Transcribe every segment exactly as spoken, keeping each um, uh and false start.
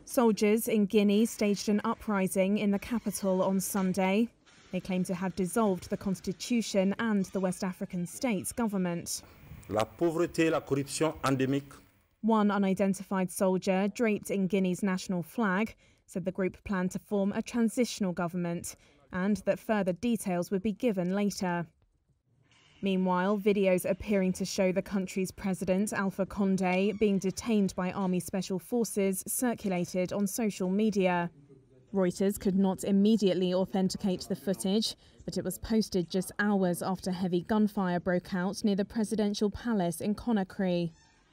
Soldiers in Guinea staged an uprising in the capital on Sunday. They claim to have dissolved the constitution and the West African state's government. La pauvreté et la corruption endémique. One unidentified soldier, draped in Guinea's national flag, said the group planned to form a transitional government and that further details would be given later. Meanwhile, videos appearing to show the country's president, Alpha Condé, being detained by army special forces circulated on social media. Reuters could not immediately authenticate the footage, but it was posted just hours after heavy gunfire broke out near the presidential palace in Conakry.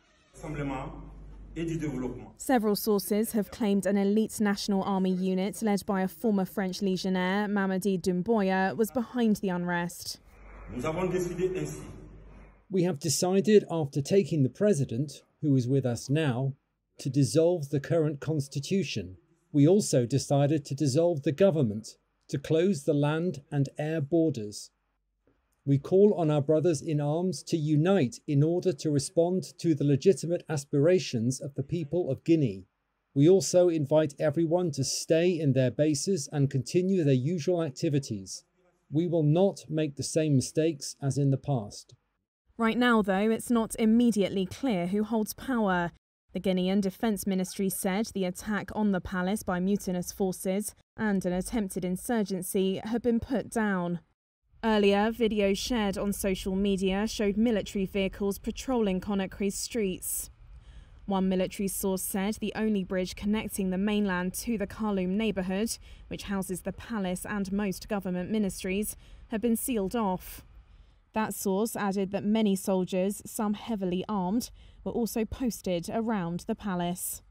Several sources have claimed an elite National Army unit led by a former French legionnaire, Mamadi Doumbouya, was behind the unrest. We have decided, after taking the president, who is with us now, to dissolve the current constitution. We also decided to dissolve the government, to close the land and air borders. We call on our brothers in arms to unite in order to respond to the legitimate aspirations of the people of Guinea. We also invite everyone to stay in their bases and continue their usual activities. We will not make the same mistakes as in the past. Right now, though, it's not immediately clear who holds power. The Guinean Defence Ministry said the attack on the palace by mutinous forces and an attempted insurgency had been put down. Earlier, videos shared on social media showed military vehicles patrolling Conakry's streets. One military source said the only bridge connecting the mainland to the Kaloum neighbourhood, which houses the palace and most government ministries, had been sealed off. That source added that many soldiers, some heavily armed, were also posted around the palace.